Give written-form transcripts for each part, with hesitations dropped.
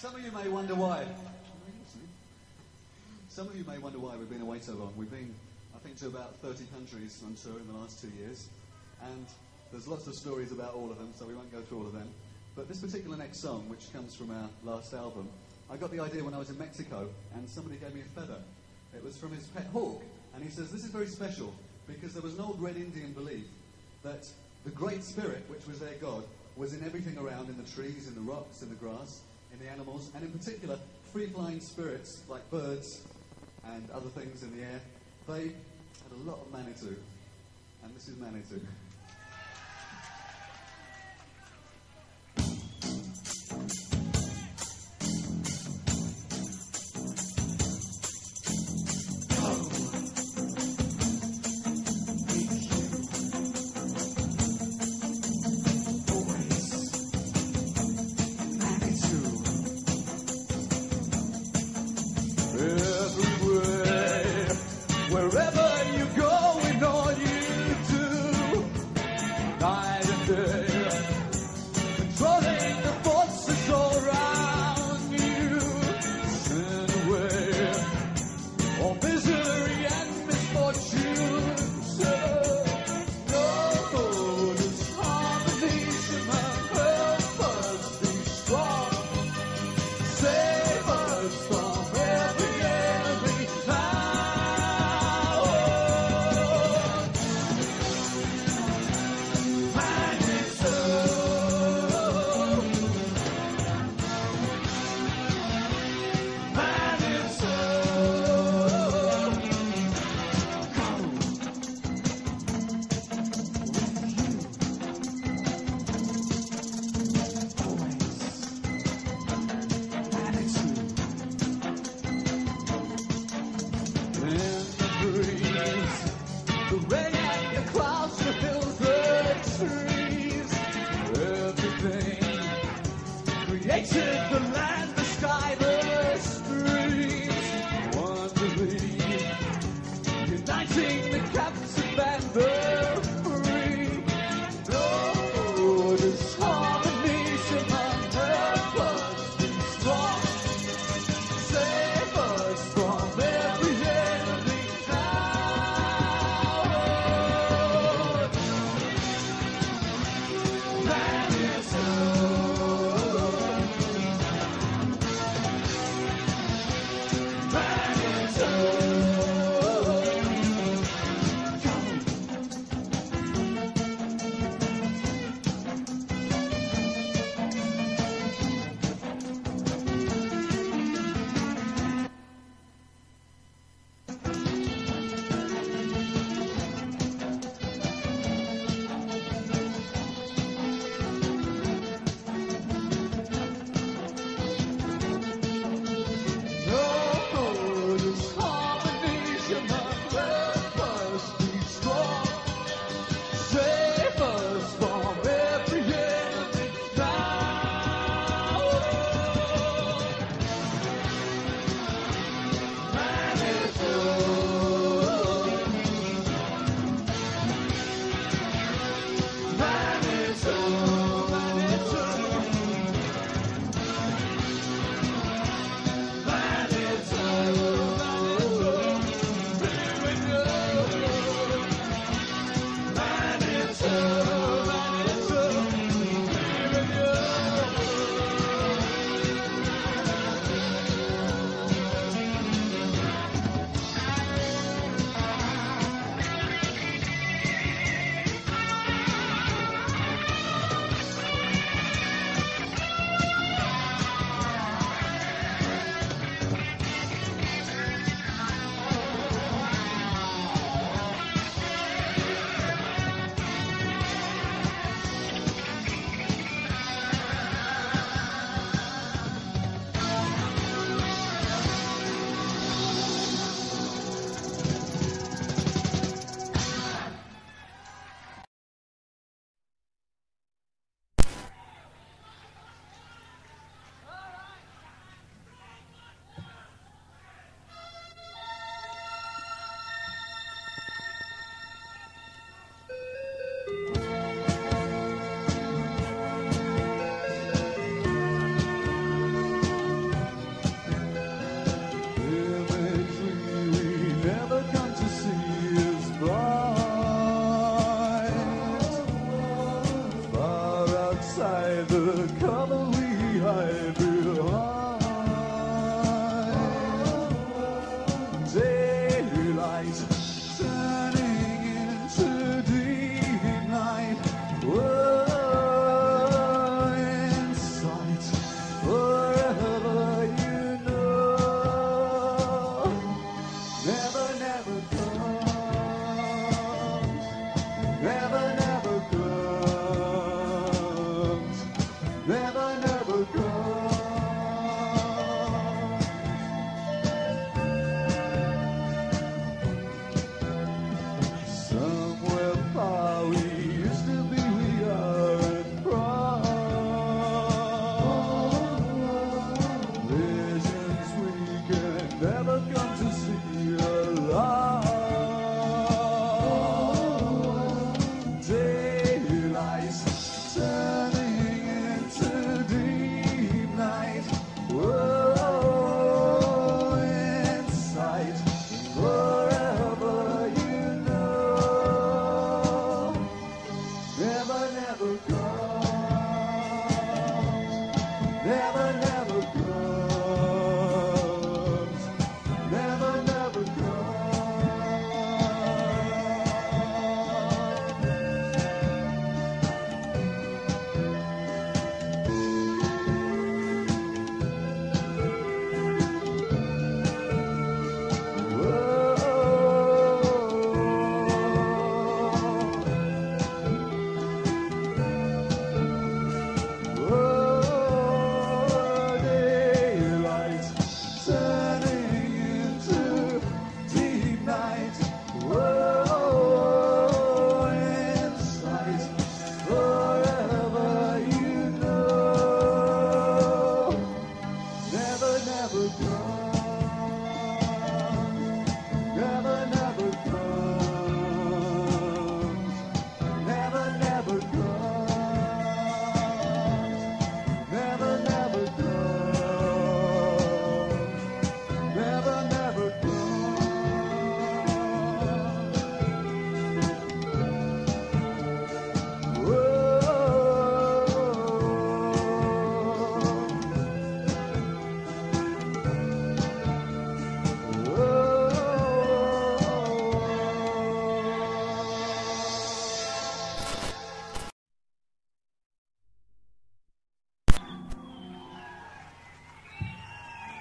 Some of you may wonder why. Some of you may wonder why we've been away so long. We've been, I think, to about 30 countries on tour in the last 2 years. And there's lots of stories about all of them, so we won't go through all of them. But this particular next song, which comes from our last album, I got the idea when I was in Mexico, and somebody gave me a feather. It was from his pet hawk, and he says, this is very special, because there was an old Red Indian belief that the Great Spirit, which was their god, was in everything around, in the trees, in the rocks, in the grass, in the animals, and in particular, free-flying spirits, like birds and other things in the air. They had a lot of Manitou, and this is Manitou. Wherever you go in all you do, night and day, controlling the forces all around you, send away all misery and misfortune. No, this harmony shall help us be strong, save us from every enemy now. The rain and the clouds, the hills, the trees, everything created, the land, the sky, the streams, wonderfully uniting the captive and the free. No, this harmony shall not help us be strong, save us from every enemy.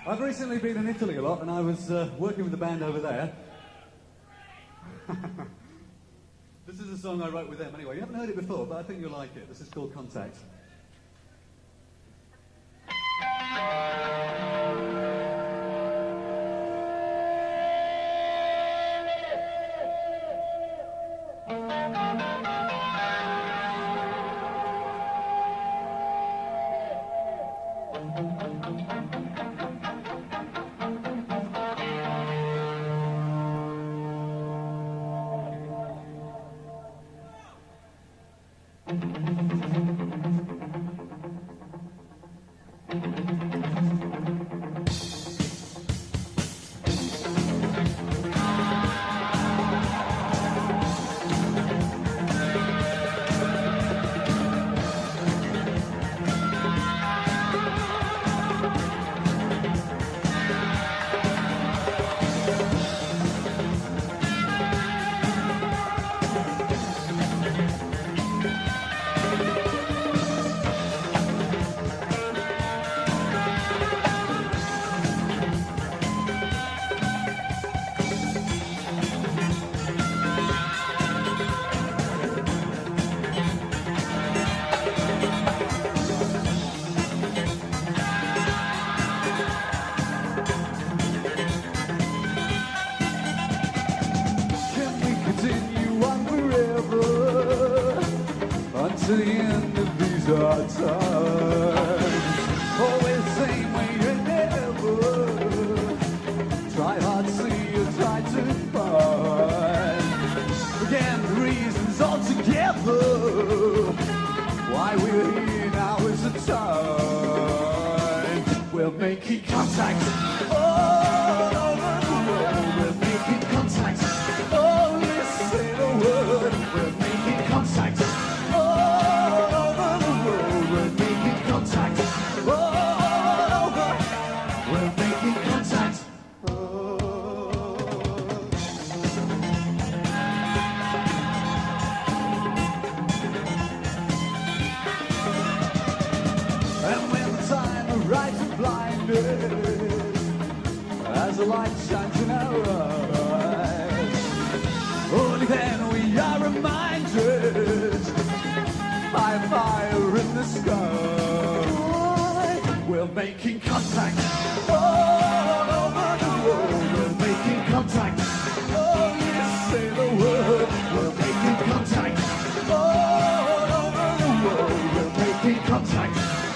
I've recently been in Italy a lot, and I was working with a band over there. This is a song I wrote with them anyway. You haven't heard it before, but I think you'll like it. This is called Contact. To the end of these hard times, always same way you never try hard to see or try to find. Again, the reasons altogether why we're here now is the time. We're making contact all over the world. We're making contact. Oh, listen a word. We're making contact. As the light shines in our eyes, only then we are reminded by fire in the sky. We're making contact all over the world. We're making contact. Oh, yes, say the word. We're making contact all over the world. We're making contact.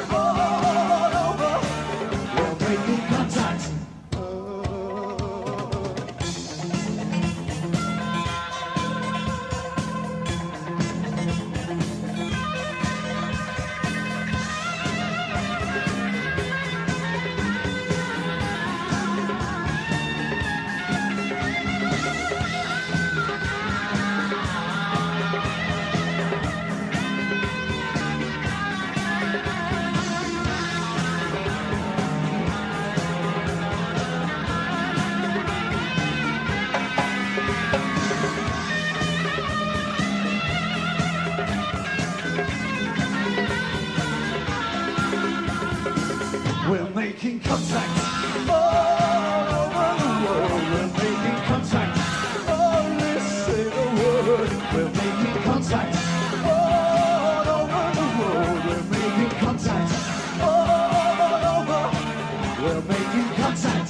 We're making contact all over the world. We're making contact. Oh, listen the word. We're making contact all over the world. We're making contact all over. We're making contact.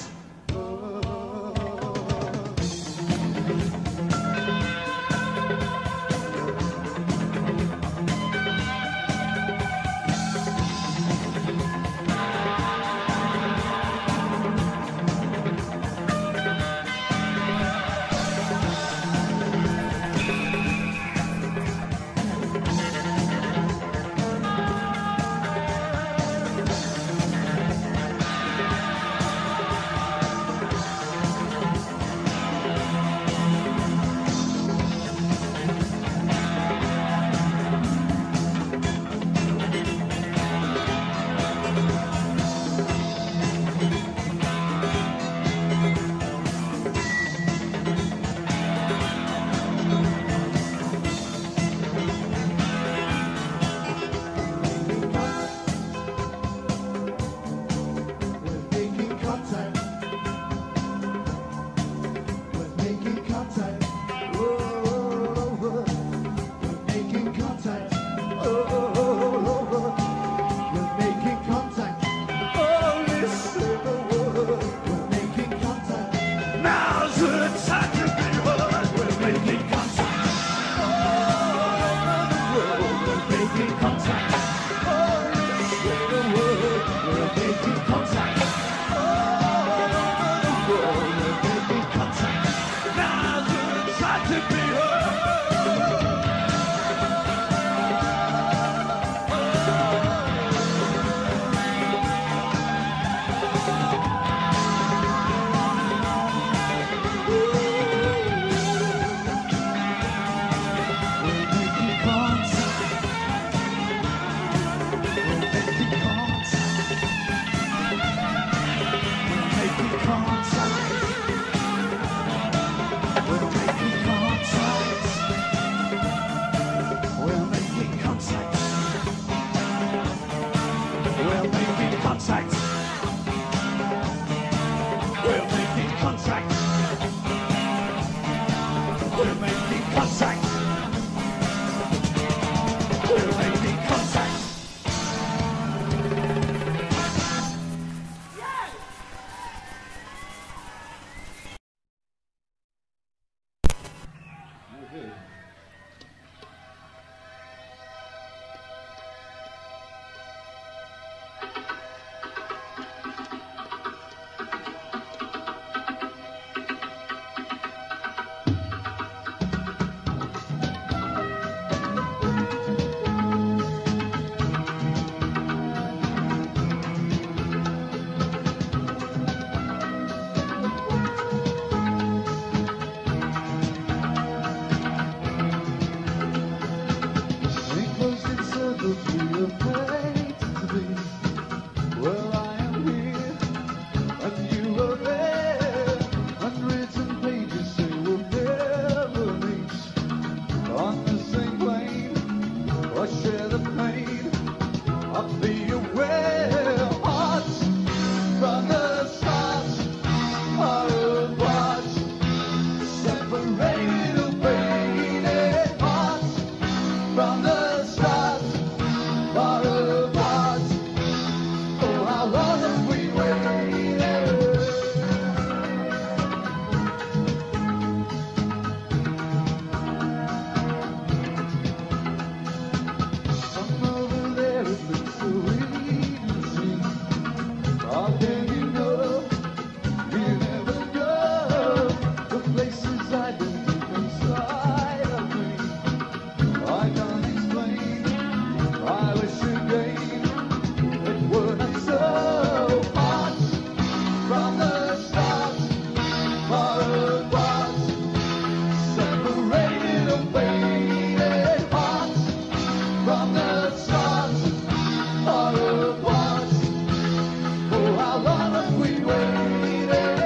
I share the pain of the aware hearts from the stars are apart, separated, obeyed hearts from the stars are apart. Oh, how long have we waited? From over there it looks so easy. How can you know? You never go. The places I've been deep inside of me, I can't explain. I wish again it were not so hard. From the stars far apart, separated, obeyed hearts from the stars far apart. Oh, how long have we waited?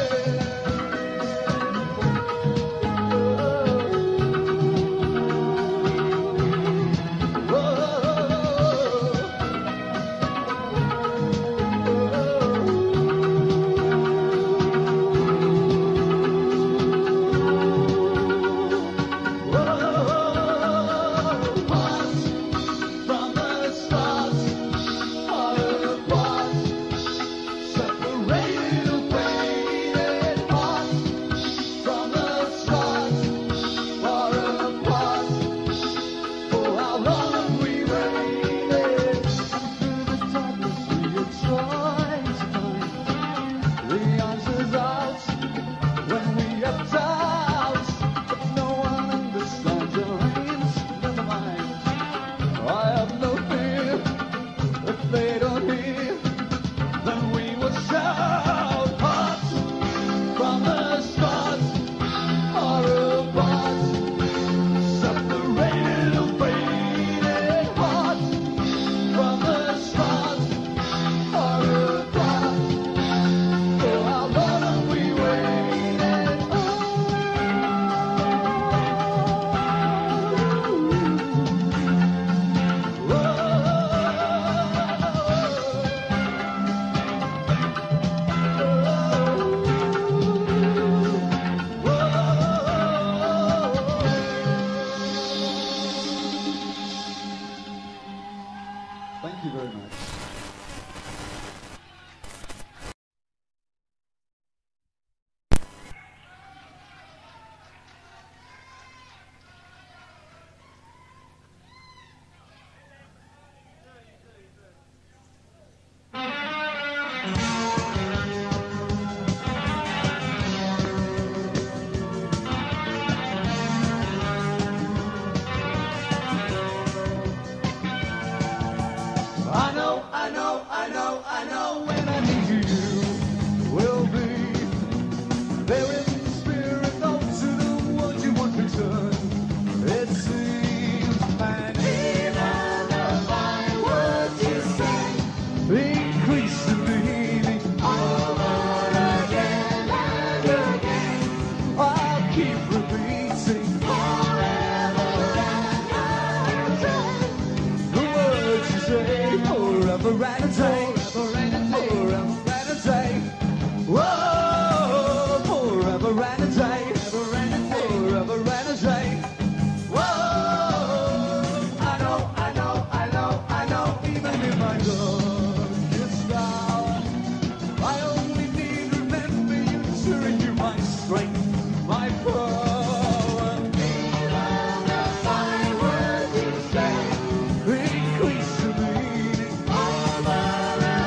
From the stars far apart, separated, obeyed hearts from the stars far apart. Oh, how long have we waited? Through the darkness we are trying to find the answers out when we have doubts, but no one understands your aims. Never mind, I have no fear. If they don't hear, then we will shout. Hearts from the stars are apart, separated, obeyed hearts from the stars are apart. Oh, how long have we waited? Thank you very much. I know when I need you will be there in the spirit of to the world you want return. It seems, and even the fine words you say increase the meaning over again and again. I'll keep repeating forever and again the words you say forever and a day. Whoa, forever and a day, forever and a day. Whoa, I know, even in my darkest hour, I only need to remember you to renew my strength, my power. Even the fine words you say increase the meaning over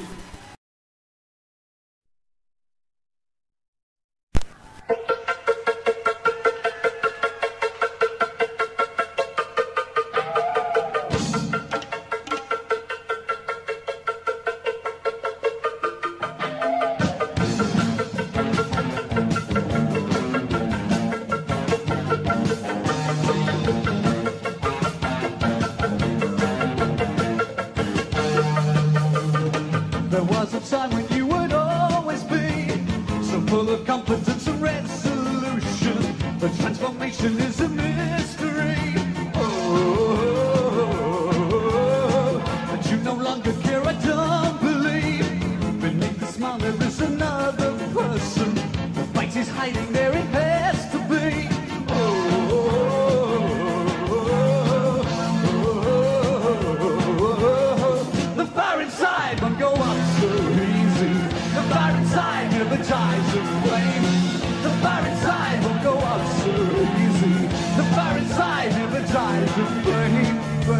There was a time when you would always be so full of confidence and resolution. The transformation is a mystery. Oh, but you no longer care, I don't believe. Beneath the smile there is another person. The fight is hiding there, it has to be. The fire inside won't go up so easy. The fire inside never dies of flame. The fire inside won't go up so easy. The fire inside never dies of flame.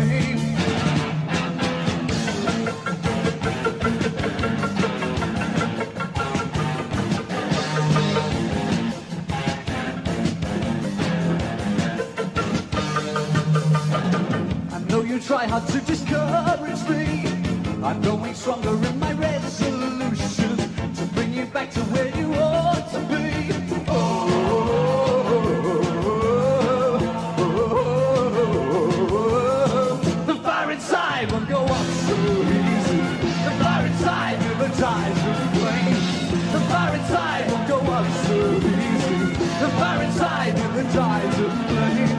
I know you try hard to discourage me. I'm growing stronger in my resolution to bring you back to where you ought to be. The fire inside won't go up so easy. The fire inside never dies of flame. The fire inside won't go up so easy. The fire inside never dies of flame.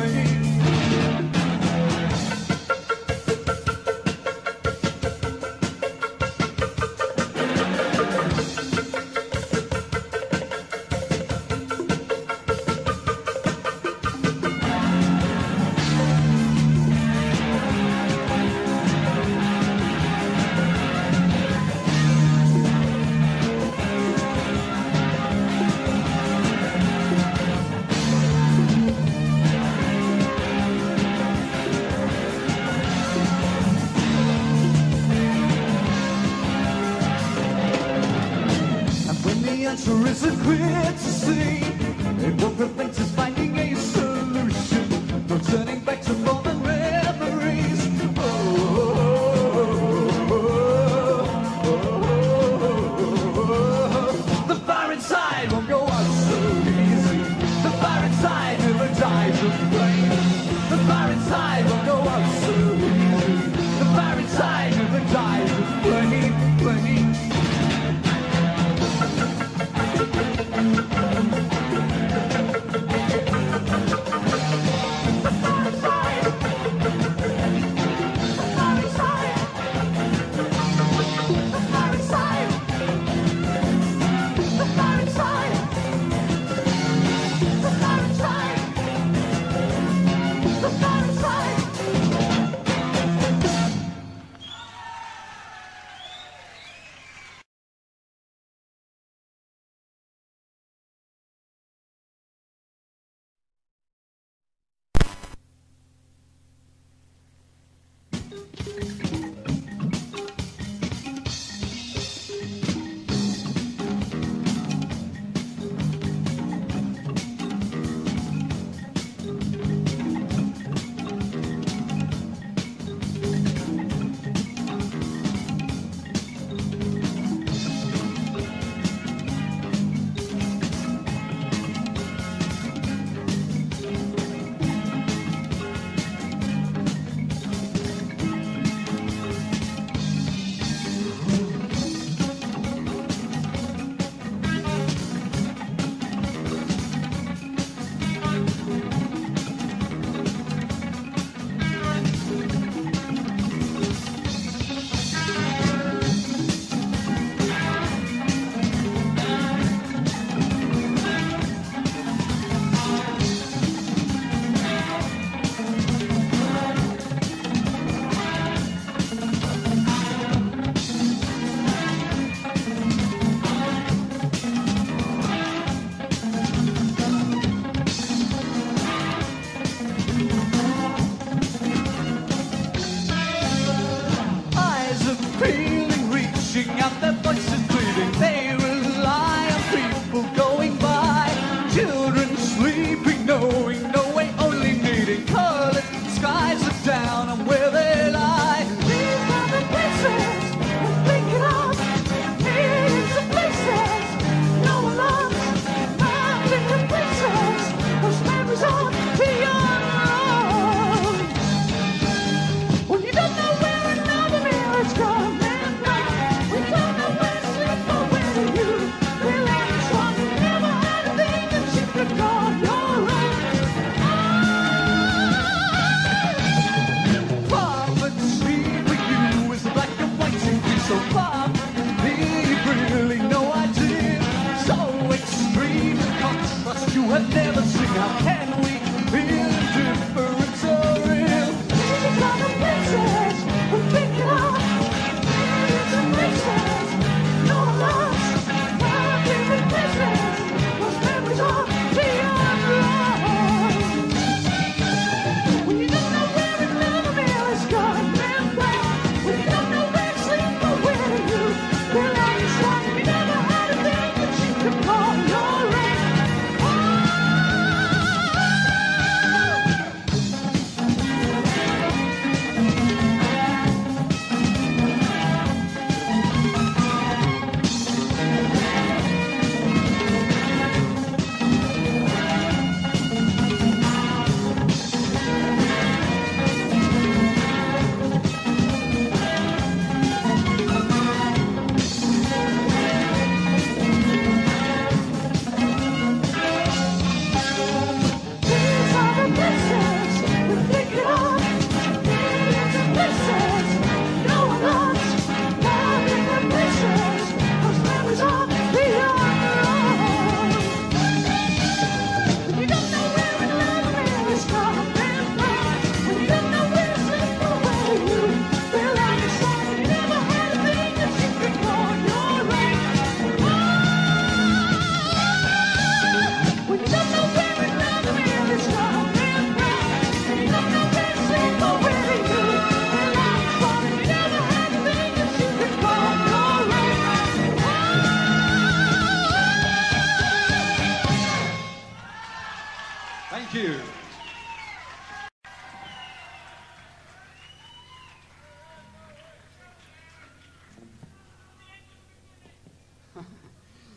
The answer isn't clear to see. It won't prevent us finding a solution. No turning back to former memories. The fire inside won't go out so easy. The fire inside never dies of flame. The fire inside won't go out so easy. The fire inside never dies of flame.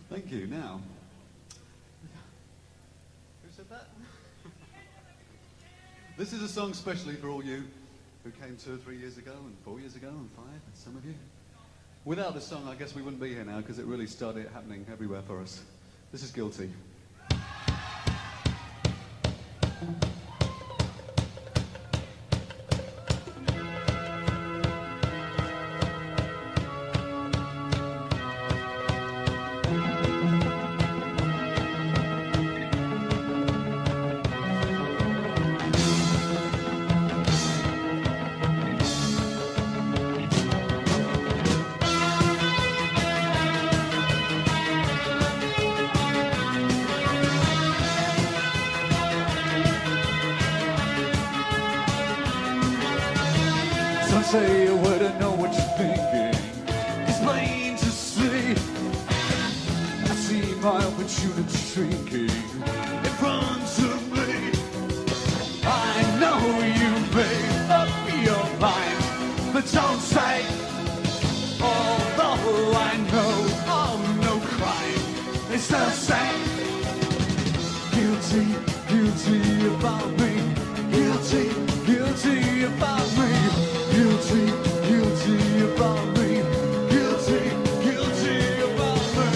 Thank you. Now, who said that? This is a song specially for all you who came 2 or 3 years ago, and 4 years ago, and 5, and some of you. Without this song, I guess we wouldn't be here now, because it really started happening everywhere for us. This is Guilty. Don't say a word, I know what you're thinking. It's plain to see. I see my opportunity shrinking in front of me. I know you made up your mind, but don't say, although I know, oh, no crime, it's the same. Guilty, guilty about me. Guilty, guilty about me. Guilty, guilty about me. Guilty, guilty about me.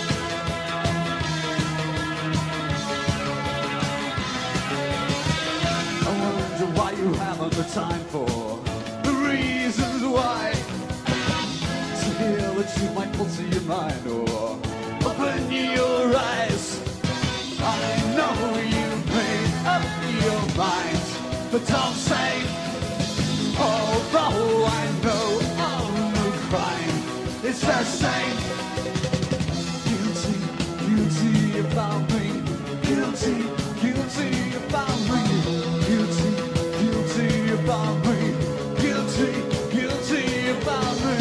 I wonder why you haven't the time for the reasons why. To hear the truth might alter your mind or open your eyes. I know you made up your mind, but don't say, although I know, oh, no crime, it's the same. Guilty, guilty about me. Guilty, guilty about me. Guilty, guilty about me. Guilty, guilty about me.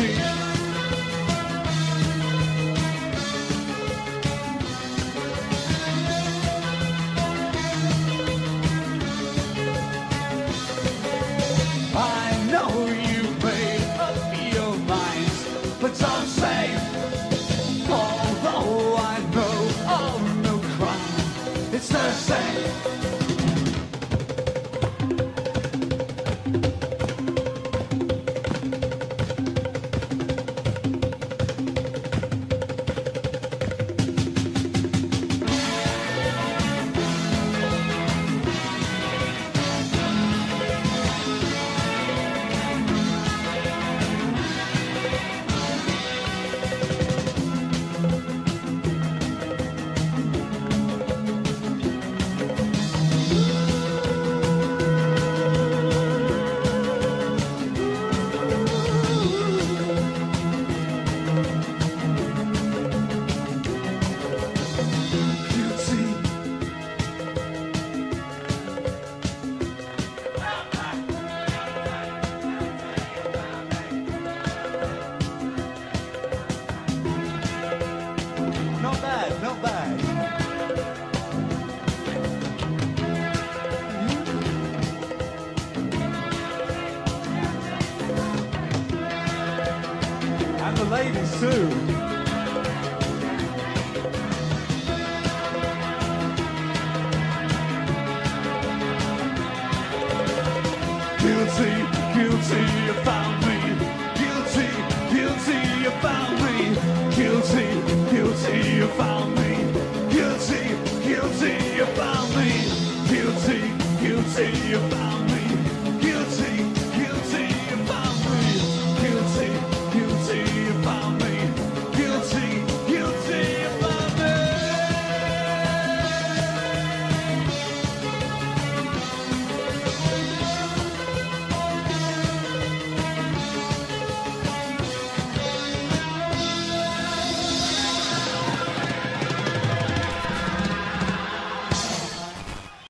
I know you made up your mind, but don't say, although I know, oh, no crime, it's the same. Not bad, not bad. And the ladies too. Guilty, guilty, you found me. Guilty, guilty, you found me. Guilty, guilty, you found me. Guilty, guilty, you found me. Guilty, guilty, you found me.